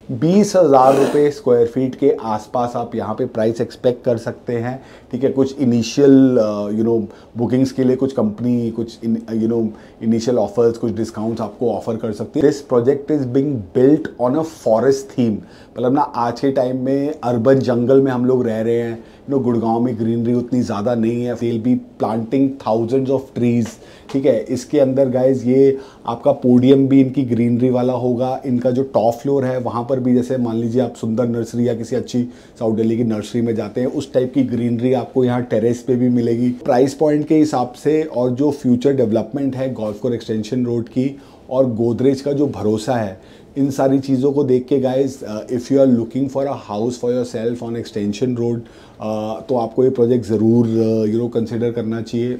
20,000 रुपये square feet के आसपास आप यहाँ पे प्राइस एक्सपेक्ट कर सकते हैं। ठीक है, कुछ इनिशियल बुकिंग्स के लिए कुछ कंपनी कुछ इनिशियल ऑफर्स, कुछ डिस्काउंट्स आपको ऑफर कर सकती है। This project is being built on a forest theme. मतलब ना आज के टाइम में अर्बन जंगल में हम लोग रह रहे हैं। गुड़गांव में ग्रीनरी उतनी ज़्यादा नहीं है। Will be planting thousands of trees. ठीक है, इसके अंदर गाइज ये आपका पोडियम भी इनकी ग्रीनरी वाला होगा। इनका जो टॉप फ्लोर है वहाँ पर भी, जैसे मान लीजिए आप सुंदर नर्सरी या किसी अच्छी साउथ दिल्ली की नर्सरी में जाते हैं, उस टाइप की ग्रीनरी आपको यहाँ टेरेस पे भी मिलेगी। प्राइस पॉइंट के हिसाब से और जो फ्यूचर डेवलपमेंट है गोल्फ कोर्स एक्सटेंशन रोड की और गोदरेज का जो भरोसा है, इन सारी चीज़ों को देख के guys if you are looking for a house for yourself on extension road, तो आपको ये प्रोजेक्ट ज़रूर कंसिडर करना चाहिए।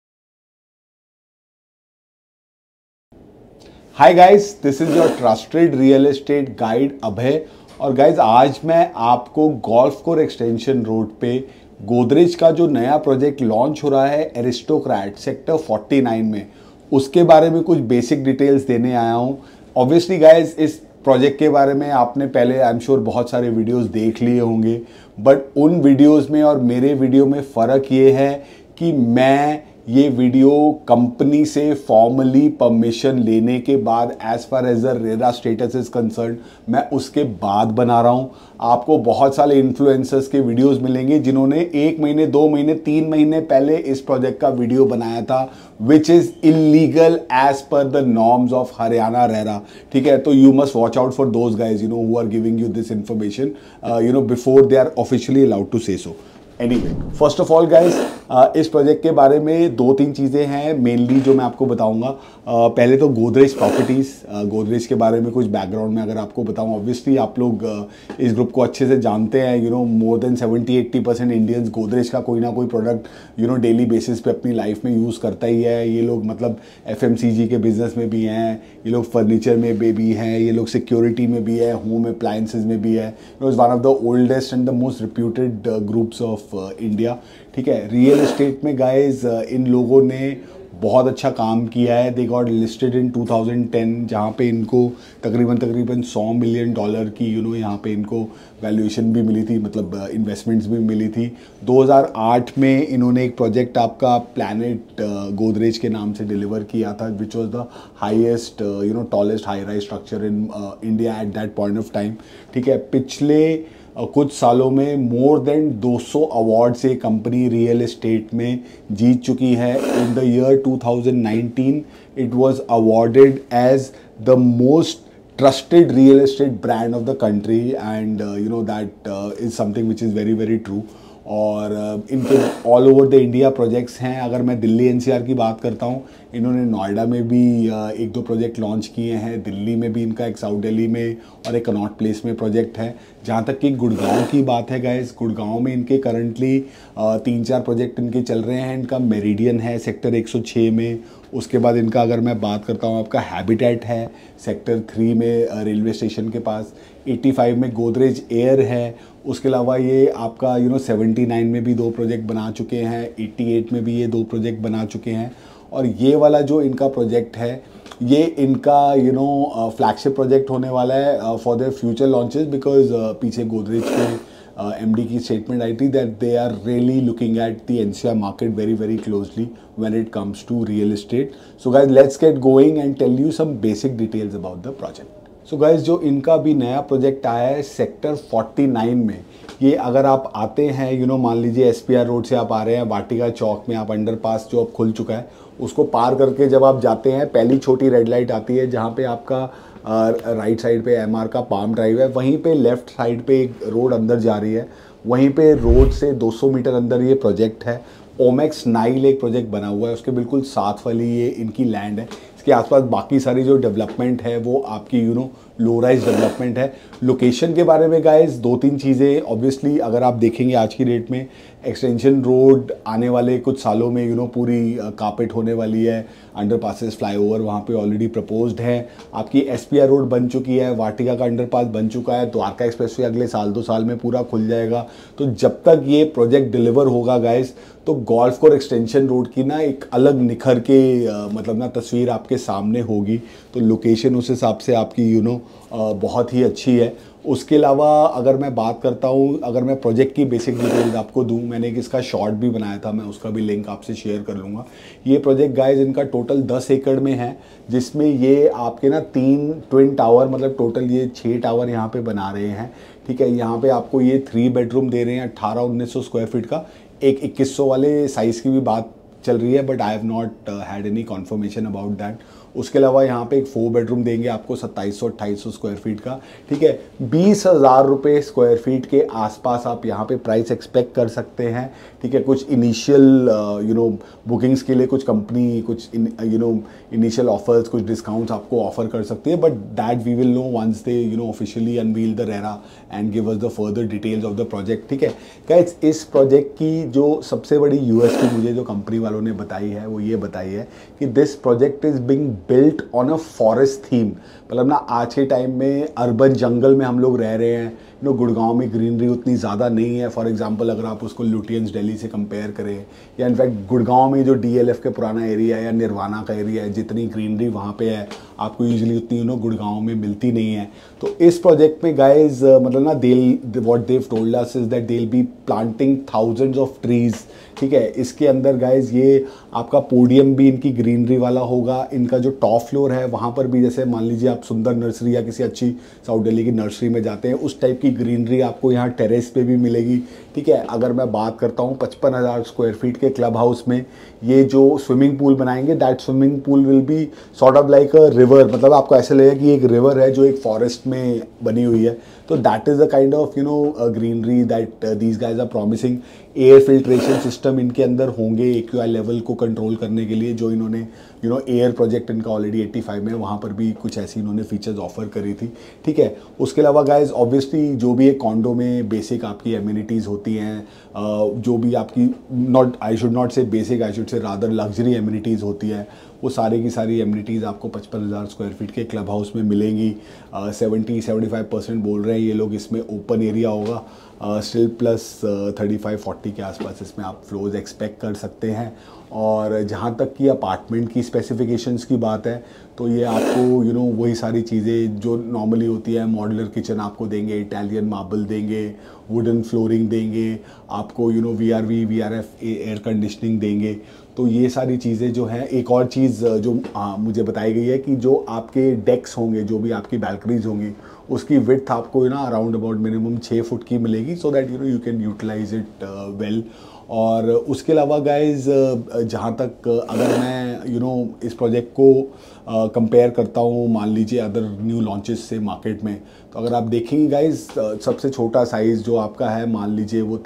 Hi guys, this is your trusted real estate guide Abhay. और गाइज आज मैं आपको गोल्फ कोर्स एक्सटेंशन रोड पे गोदरेज का जो नया प्रोजेक्ट लॉन्च हो रहा है एरिस्टोक्रेट सेक्टर 49 में, उसके बारे में कुछ बेसिक डिटेल्स देने आया हूँ। ऑब्वियसली गाइज इस प्रोजेक्ट के बारे में आपने पहले आई एम श्योर बहुत सारे वीडियोस देख लिए होंगे, बट उन वीडियोस में और मेरे वीडियो में फ़र्क ये है कि मैं ये वीडियो कंपनी से फॉर्मली परमिशन लेने के बाद, as far as the RERA status is concern, मैं उसके बाद बना रहा हूँ। आपको बहुत सारे इन्फ्लुएंसर्स के वीडियोस मिलेंगे जिन्होंने 1 महीने 2 महीने 3 महीने पहले इस प्रोजेक्ट का वीडियो बनाया था, which is illegal as per the norms of Haryana RERA. ठीक है, तो you must watch out for those guys who are giving you this information before they are officially allowed to say so. Anyway, first of all guys इस project के बारे में 2-3 चीज़ें हैं mainly जो मैं आपको बताऊंगा। पहले तो गोदरेज प्रॉपर्टीज़, गोदरेज के बारे में कुछ बैकग्राउंड में अगर आपको बताऊं, ऑब्वियसली आप लोग इस ग्रुप को अच्छे से जानते हैं। मोर देन 70-80% इंडियंस गोदरेज का कोई ना कोई प्रोडक्ट डेली बेसिस पे अपनी लाइफ में यूज़ करता ही है। ये लोग मतलब FMCG के बिजनेस में भी हैं, ये लोग फर्नीचर में भी हैं, ये लोग सिक्योरिटी में भी है, होम अप्लायंसेज में भी है। Is one of the oldest and the most reputed groups of India. ठीक है, रियल एस्टेट में गाइज इन लोगों ने बहुत अच्छा काम किया है। दे गॉट लिस्टेड इन 2010, जहाँ पे इनको तकरीबन $100 मिलियन की यहाँ पे इनको वैल्यूएशन भी मिली थी, मतलब इन्वेस्टमेंट्स भी मिली थी। 2008 में इन्होंने एक प्रोजेक्ट आपका प्लैनेट गोदरेज के नाम से डिलीवर किया था, which was the highest tallest high rise structure in India at that point of time. ठीक है, पिछले कुछ सालों में मोर देन 200 अवार्ड्स ये कंपनी रियल एस्टेट में जीत चुकी है। In the year 2019 it was awarded as the most trusted real estate brand of the country, and that is something which is very very true। और इनके all over the India projects हैं। अगर मैं Delhi NCR की बात करता हूँ, इन्होंने नोएडा में भी 1-2 प्रोजेक्ट लॉन्च किए हैं। दिल्ली में भी इनका एक साउथ दिल्ली में और एक कनॉट प्लेस में प्रोजेक्ट है। जहाँ तक कि गुड़गांव की बात है गाइस, गुड़गांव में इनके करंटली 3-4 प्रोजेक्ट इनके चल रहे हैं। इनका मेरिडियन है सेक्टर 106 में। उसके बाद इनका अगर मैं बात करता हूँ, आपका हैबिटेट है सेक्टर 3 में रेलवे स्टेशन के पास। 85 में गोदरेज एयर है। उसके अलावा ये आपका 79 में भी 2 प्रोजेक्ट बना चुके हैं। 88 में भी ये 2 प्रोजेक्ट बना चुके हैं। और ये वाला जो इनका प्रोजेक्ट है, ये इनका फ्लैगशिप प्रोजेक्ट होने वाला है for their future launches, because पीछे गोदरेज के MD की स्टेटमेंट आई थी that they are really looking at the NCR market very very closely when it comes to real estate. So guys let's get going and tell you some basic details about the project. So guys जो इनका भी नया project आया है sector 49 में, ये अगर आप आते हैं मान लीजिए SPR रोड से आप आ रहे हैं, वाटिका चौक में आप अंडरपास जो अब खुल चुका है उसको पार करके जब आप जाते हैं, पहली छोटी रेड लाइट आती है जहाँ पे आपका राइट साइड पे MR का पाम ड्राइव है। वहीं पे लेफ्ट साइड पे एक रोड अंदर जा रही है, वहीं पे रोड से 200 मीटर अंदर ये प्रोजेक्ट है। ओमेक्स नाइल एक प्रोजेक्ट बना हुआ है, उसके बिल्कुल साथ वाली ये इनकी लैंड है। इसके आसपास बाकी सारी जो डेवलपमेंट है वो आपकी लो राइज डेवलपमेंट है। लोकेशन के बारे में गाइस 2-3 चीज़ें, ऑब्वियसली अगर आप देखेंगे आज की डेट में एक्सटेंशन रोड आने वाले कुछ सालों में पूरी कारपेट होने वाली है। अंडरपासेस फ्लाईओवर वहाँ पे ऑलरेडी प्रपोज्ड है। आपकी SPR रोड बन चुकी है, वाटिका का अंडरपास बन चुका है, द्वारका एक्सप्रेसवे अगले 1-2 साल में पूरा खुल जाएगा। तो जब तक ये प्रोजेक्ट डिलीवर होगा गाइस, तो गोल्फ कोर्स एक्सटेंशन रोड की ना एक अलग निखर के मतलब ना तस्वीर आपके सामने होगी। तो लोकेशन उस हिसाब से आपकी बहुत ही अच्छी है। उसके अलावा अगर मैं बात करता हूँ, अगर मैं प्रोजेक्ट की बेसिक डिटेल्स आपको दूँ, मैंने एक इसका शॉर्ट भी बनाया था, मैं उसका भी लिंक आपसे शेयर कर लूँगा। ये प्रोजेक्ट गाइज इनका टोटल 10 एकड़ में है, जिसमें ये आपके ना 3 ट्विन टावर, मतलब टोटल ये 6 टावर यहाँ पे बना रहे हैं। ठीक है, यहाँ पे आपको ये 3 बेडरूम दे रहे हैं 1800-1900 स्क्वायर फीट का। एक 2100 वाले साइज़ की भी बात चल रही है, but I have not had any confirmation about that. उसके अलावा यहाँ पे एक 4 बेडरूम देंगे आपको 2700-2800 स्क्वायर फीट का। ठीक है, 20,000 रुपये स्क्वायर फीट के आसपास आप यहाँ पे प्राइस एक्सपेक्ट कर सकते हैं। ठीक है, कुछ इनिशियल बुकिंग्स के लिए कुछ कंपनी कुछ इनिशियल ऑफर्स, कुछ डिस्काउंट्स आपको ऑफर कर सकती है, but that we will know once they officially unveil the RERA and give us the further details of the project. ठीक है गाइस, इस प्रोजेक्ट की जो सबसे बड़ी यूएसपी मुझे जो कंपनी वालों ने बताई है वो ये बताई है कि this project is being built on a forest theme. मतलब ना आज के टाइम में अर्बन जंगल में हम लोग रह रहे हैं, गुड़गांव में ग्रीनरी उतनी ज़्यादा नहीं है। फॉर एग्जांपल अगर आप उसको लुटियंस दिल्ली से कंपेयर करें, या इनफैक्ट गुड़गांव में जो डीएलएफ के पुराना एरिया है या निर्वाणा का एरिया है, जितनी ग्रीनरी वहाँ पे है आपको यूजुअली उतनी गुड़गांव में मिलती नहीं है। तो इस प्रोजेक्ट में गाइज मतलब ना what they told us is that they will be planting thousands of trees. ठीक है, इसके अंदर गाइज ये आपका पोडियम भी इनकी ग्रीनरी वाला होगा। इनका जो टॉप फ्लोर है वहाँ पर भी, जैसे मान लीजिए आप सुंदर नर्सरी या किसी अच्छी साउथ दिल्ली की नर्सरी में जाते हैं, उस टाइप की ग्रीनरी आपको यहाँ टेरेस पे भी मिलेगी। ठीक है, अगर मैं बात करता हूँ 55,000 स्क्वायर फीट के क्लब हाउस में ये जो स्विमिंग पूल बनाएंगे, that swimming pool will be sort of like a river. मतलब आपको ऐसे लगेगा कि एक रिवर है जो एक फॉरेस्ट में बनी हुई है। तो that is the kind of greenery that these guys are promising. Air filtration system इनके अंदर होंगे AQI लेवल को कंट्रोल करने के लिए, जो इन्होंने एयर प्रोजेक्ट इनका ऑलरेडी 85 में, वहाँ पर भी कुछ ऐसी इन्होंने फीचर्स ऑफर करी थी। ठीक है, उसके अलावा गाइज ऑब्वियसली जो भी एक कॉन्डो में बेसिक आपकी एमिनिटीज़ होती हैं, जो भी आपकी I should not say basic, I should say rather luxury amenities होती है, वो सारी की सारी एमिनिटीज़ आपको 55,000 स्क्वायर फीट के क्लब हाउस में मिलेंगी। 70-75% बोल रहे हैं ये लोग इसमें ओपन एरिया होगा, स्टिल प्लस 35-40 के आसपास इसमें आप फ्लोज एक्सपेक्ट कर सकते हैं। और जहाँ तक कि अपार्टमेंट की स्पेसिफिकेशंस की बात है, तो ये आपको वही सारी चीज़ें जो नॉर्मली होती है, मॉड्यूलर किचन आपको देंगे, इटालियन मार्बल देंगे, वुडन फ्लोरिंग देंगे, आपको VRV VRF एयर कंडीशनिंग देंगे। तो ये सारी चीज़ें जो हैं, एक और चीज़ जो मुझे बताई गई है कि जो आपके डेक्स होंगे, जो भी आपकी बैल्कनीज होंगी, उसकी विड्थ आपको अराउंड अबाउट मिनिमम 6 फुट की मिलेगी, so that you can utilize it well. और उसके अलावा गाइज जहाँ तक अगर मैं इस प्रोजेक्ट को कंपेयर करता हूँ मान लीजिए अदर न्यू लॉन्चेस से मार्केट में, तो अगर आप देखेंगे गाइज सबसे छोटा साइज़ जो आपका है मान लीजिए वो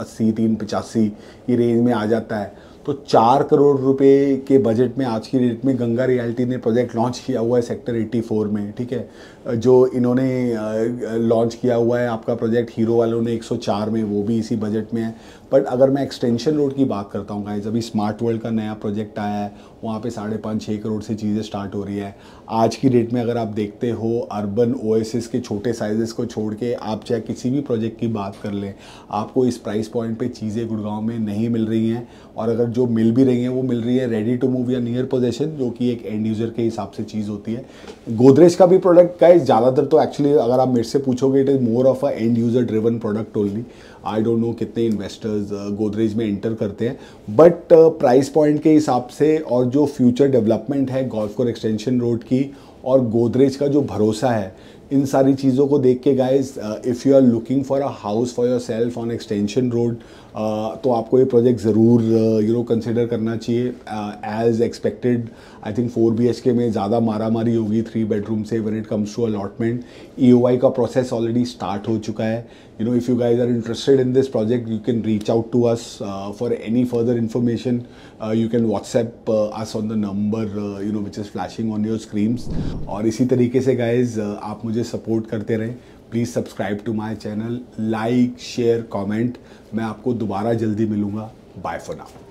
380-385 की रेंज में आ जाता है। तो 4 करोड़ रुपए के बजट में आज की डेट में गंगा रियल्टी ने प्रोजेक्ट लॉन्च किया हुआ है सेक्टर 84 में। ठीक है, जो इन्होंने लॉन्च किया हुआ है आपका प्रोजेक्ट हीरो वालों ने 104 में, वो भी इसी बजट में है। बट अगर मैं एक्सटेंशन रोड की बात करता हूँ गाइस, अभी स्मार्ट वर्ल्ड का नया प्रोजेक्ट आया है, वहाँ पे 5.5-6 करोड़ से चीज़ें स्टार्ट हो रही है। आज की डेट में अगर आप देखते हो अर्बन ओएसिस के छोटे साइजेस को छोड़ के आप चाहे किसी भी प्रोजेक्ट की बात कर लें, आपको इस प्राइस पॉइंट पे चीज़ें गुड़गांव में नहीं मिल रही हैं। और अगर जो मिल भी रही हैं वो मिल रही है रेडी टू मूव या नियर पोजेशन, जो कि एक एंड यूज़र के हिसाब से चीज़ होती है। गोदरेज का भी प्रोडक्ट गाइस ज़्यादातर तो एक्चुअली अगर आप मेरे से पूछोगे it is more of a end user driven product only. I don't know कितने इन्वेस्टर्स गोदरेज में एंटर करते हैं, बट प्राइस पॉइंट के हिसाब से और जो फ्यूचर डेवलपमेंट है गोल्फ कोर्स एक्सटेंशन रोड की और गोदरेज का जो भरोसा है, इन सारी चीज़ों को देख के guys if you are looking for a house for yourself on extension road, तो आपको ये प्रोजेक्ट ज़रूर कंसिडर करना चाहिए। As expected I think 4 BHK में ज़्यादा मारामारी होगी 3 बेडरूम से when it comes to allotment. EOI का प्रोसेस ऑलरेडी स्टार्ट हो चुका है। If you guys are interested in this project you can reach out to us for any further information. You can WhatsApp us on the number which is flashing on your screens. और इसी तरीके से guys आप मुझे support करते रहें। Please subscribe to my channel, like share comment. मैं आपको दोबारा जल्दी मिलूँगा। Bye for now.